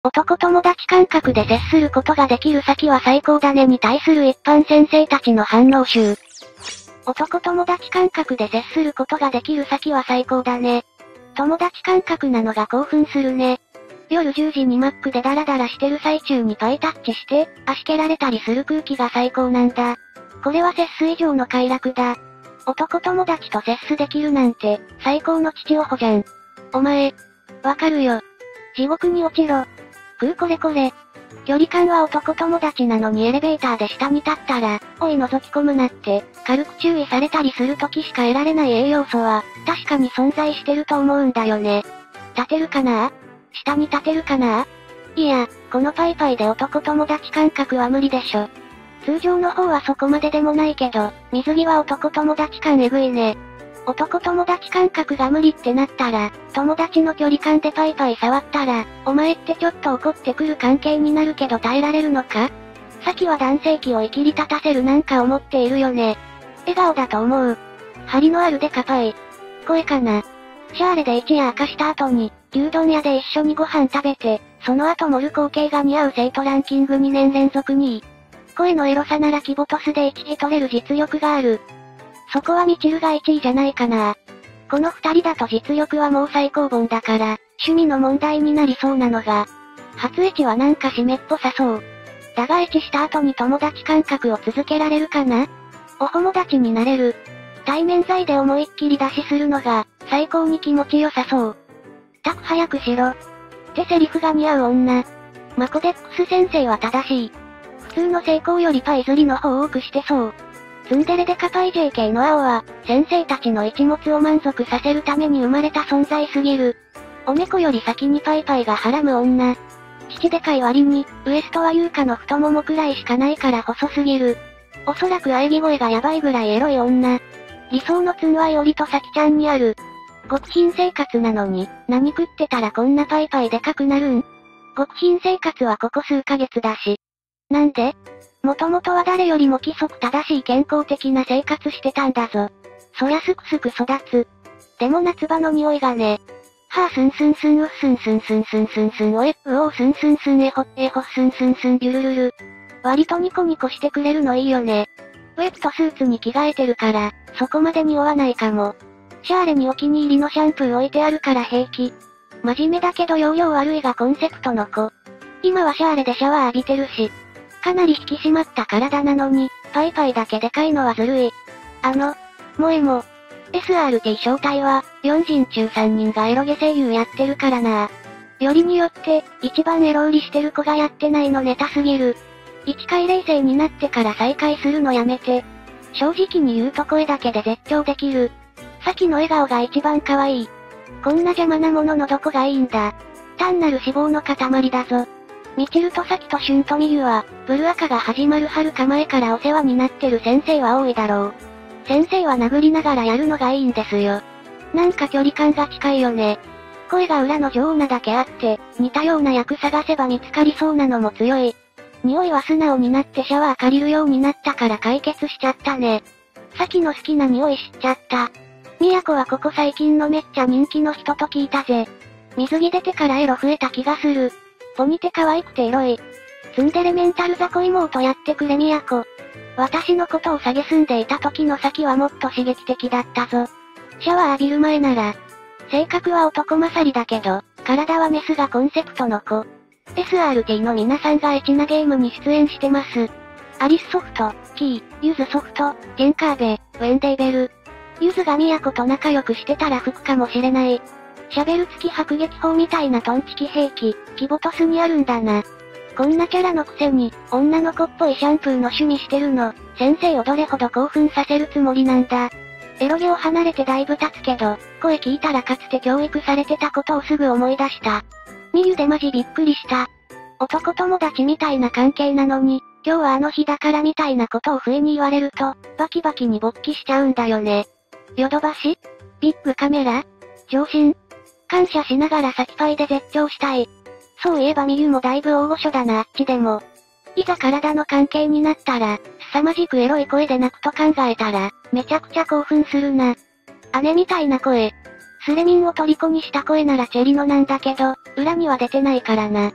男友達感覚で接することができる先は最高だねに対する一般先生たちの反応集。男友達感覚で接することができる先は最高だね。友達感覚なのが興奮するね。夜10時にマックでダラダラしてる最中にパイタッチして、足蹴られたりする空気が最高なんだ。これは接す以上の快楽だ。男友達と接すできるなんて、最高の父おほじゃん。お前、わかるよ。地獄に落ちろ。これこれ。距離感は男友達なのにエレベーターで下に立ったら、おい覗き込むなって、軽く注意されたりする時しか得られない栄養素は、確かに存在してると思うんだよね。立てるかな？下に立てるかな？いや、このパイパイで男友達感覚は無理でしょ。通常の方はそこまででもないけど、水着は男友達感えぐいね。男友達感覚が無理ってなったら、友達の距離感でパイパイ触ったら、お前ってちょっと怒ってくる関係になるけど耐えられるのか？先は男性器を生きり立たせるなんか思っているよね。笑顔だと思う。張りのあるデカパイ。声かな。シャーレで一夜明かした後に、牛丼屋で一緒にご飯食べて、その後盛る光景が似合う生徒ランキング2年連続2位。声のエロさならキボトスで1位取れる実力がある。そこはミチルが1位じゃないかな。この2人だと実力はもう最高本だから、趣味の問題になりそうなのが、初エチはなんか締めっぽさそう。だがエチした後に友達感覚を続けられるかな？お友達になれる。対面罪で思いっきり出しするのが、最高に気持ちよさそう。たく早くしろ。ってセリフが似合う女。マコデックス先生は正しい。普通の成功よりパイ釣りの方を多くしてそう。ツンデレデカパイ JK の青は、先生たちの一物を満足させるために生まれた存在すぎる。お猫より先にパイパイがはらむ女。父でかい割に、ウエストは優香の太ももくらいしかないから細すぎる。おそらく喘ぎ声がやばいぐらいエロい女。理想のツンはイオリとサキちゃんにある。極貧生活なのに、何食ってたらこんなパイパイでかくなるん？極貧生活はここ数ヶ月だし。なんで？もともとは誰よりも規則正しい健康的な生活してたんだぞ。そりゃすくすく育つ。でも夏場の匂いがね。はぁスンスンスンウッスンスンスンスンスンスンおえっうおースンスンスンえほスンスンスンビュルルル。割とニコニコしてくれるのいいよね。ウェットスーツに着替えてるから、そこまで匂わないかも。シャーレにお気に入りのシャンプー置いてあるから平気。真面目だけど容量悪いがコンセプトの子。今はシャーレでシャワー浴びてるし。かなり引き締まった体なのに、パイパイだけでかいのはずるい。萌えも。SRT 正体は、4人中3人がエロゲ声優やってるからな。よりによって、一番エロ売りしてる子がやってないのネタすぎる。一回冷静になってから再開するのやめて。正直に言うと声だけで絶叫できる。さきの笑顔が一番可愛い。こんな邪魔なもののどこがいいんだ。単なる脂肪の塊だぞ。ミチルとサキとシュンとミユは、ブルアカが始まる遥か前からお世話になってる先生は多いだろう。先生は殴りながらやるのがいいんですよ。なんか距離感が近いよね。声が裏の女王なだけあって、似たような役探せば見つかりそうなのも強い。匂いは素直になってシャワー借りるようになったから解決しちゃったね。サキの好きな匂い知っちゃった。ミヤコはここ最近のめっちゃ人気の人と聞いたぜ。水着出てからエロ増えた気がする。ポニテ可愛くてエロい。ツンデレメンタル雑魚妹やってくれミヤコ。私のことを蔑んでいた時の先はもっと刺激的だったぞ。シャワー浴びる前なら。性格は男勝りだけど、体はメスがコンセプトの子。SRT の皆さんがエチなゲームに出演してます。アリスソフト、キー、ユズソフト、ジェンカーベ、ウェンデイベル。ユズがミヤコと仲良くしてたら吹くかもしれない。シャベル付き迫撃砲みたいなトンチキ兵器、キボトスにあるんだな。こんなキャラのくせに、女の子っぽいシャンプーの趣味してるの、先生をどれほど興奮させるつもりなんだ。エロゲを離れてだいぶ経つけど、声聞いたらかつて教育されてたことをすぐ思い出した。ミユでマジびっくりした。男友達みたいな関係なのに、今日はあの日だからみたいなことを不意に言われると、バキバキに勃起しちゃうんだよね。ヨドバシ？ビッグカメラ？上心？感謝しながら先パイで絶叫したい。そういえばミユもだいぶ大御所だなあっちでも。いざ体の関係になったら、凄まじくエロい声で泣くと考えたら、めちゃくちゃ興奮するな。姉みたいな声。スレミンを虜にした声ならチェリノなんだけど、裏には出てないからな。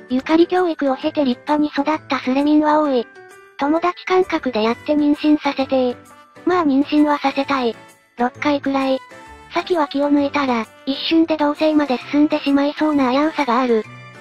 ゆかり教育を経て立派に育ったスレミンは多い。友達感覚でやって妊娠させてまあ妊娠はさせたい。6回くらい。先は気を抜いたら、一瞬で同棲まで進んでしまいそうな危うさがある。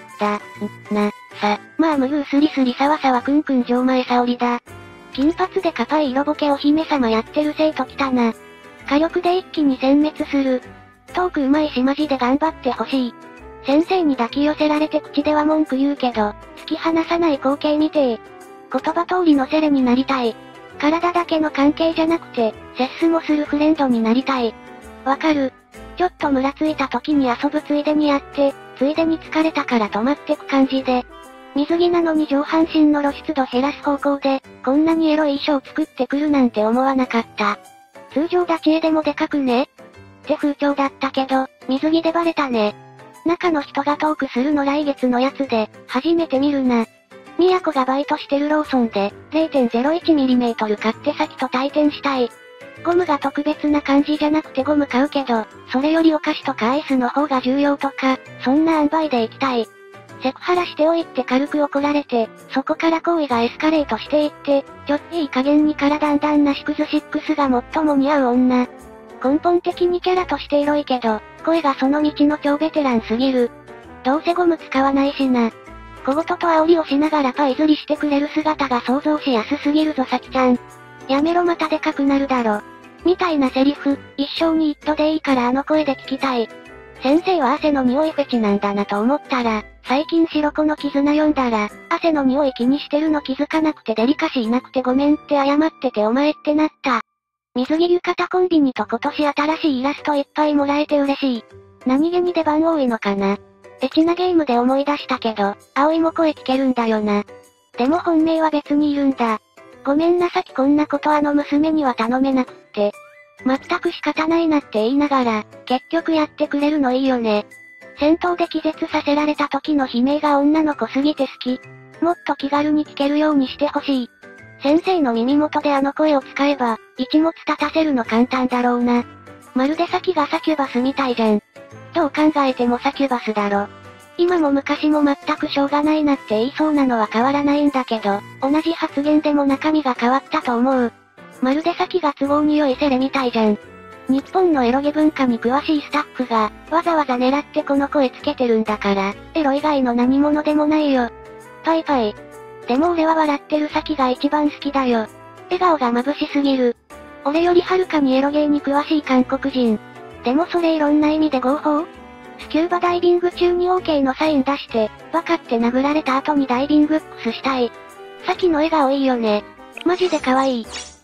まあむぐうすりすりさわさわくんくん上前沙織だ。金髪でかぱい色ボケお姫様やってる生徒来たな。火力で一気に殲滅する。トークうまいしマジで頑張ってほしい。先生に抱き寄せられて口では文句言うけど、突き放さない光景見て言葉通りのセレになりたい。体だけの関係じゃなくて、セスもするフレンドになりたい。わかる。ちょっとムラついた時に遊ぶついでにやって、ついでに疲れたから止まってく感じで。水着なのに上半身の露出度減らす方向で、こんなにエロい衣装作ってくるなんて思わなかった。通常立ち絵でもでかくねって風潮だったけど、水着でバレたね。中の人がトークするの来月のやつで、初めて見るな。みやこがバイトしてるローソンで、0.01mm 買って先と退店したい。ゴムが特別な感じじゃなくてゴム買うけど、それよりお菓子とかアイスの方が重要とか、そんな塩梅で行きたい。セクハラしておいって軽く怒られて、そこから行為がエスカレートしていって、ちょっいい加減に体んだんなシクズ6が最も似合う女。根本的にキャラとしてエロいけど、声がその道の超ベテランすぎる。どうせゴム使わないしな。小言と煽りをしながらパイ釣りしてくれる姿が想像しやすすぎるぞさきちゃん。やめろまたでかくなるだろ。みたいなセリフ、一生に一度でいいからあの声で聞きたい。先生は汗の匂いフェチなんだなと思ったら、最近白子の絆読んだら、汗の匂い気にしてるの気づかなくてデリカシーなくてごめんって謝っててお前ってなった。水着浴衣コンビニと今年新しいイラストいっぱいもらえて嬉しい。何気に出番多いのかな。エチなゲームで思い出したけど、葵も声聞けるんだよな。でも本命は別にいるんだ。ごめんなさきこんなことあの娘には頼めなくって。全く仕方ないなって言いながら、結局やってくれるのいいよね。戦闘で気絶させられた時の悲鳴が女の子すぎて好き。もっと気軽に聞けるようにしてほしい。先生の耳元であの声を使えば、一物立たせるの簡単だろうな。まるでサキがサキュバスみたいじゃん。どう考えてもサキュバスだろ。今も昔も全くしょうがないなって言いそうなのは変わらないんだけど、同じ発言でも中身が変わったと思う。まるでサキが都合に良いセレみたいじゃん。日本のエロゲ文化に詳しいスタッフが、わざわざ狙ってこの声つけてるんだから、エロ以外の何者でもないよ。パイパイ。でも俺は笑ってるサキが一番好きだよ。笑顔が眩しすぎる。俺よりはるかにエロゲーに詳しい韓国人。でもそれいろんな意味で合法？スキューバダイビング中に OK のサイン出して、バカって殴られた後にダイビングックスしたい。サキの笑顔いいよね。マジで可愛い。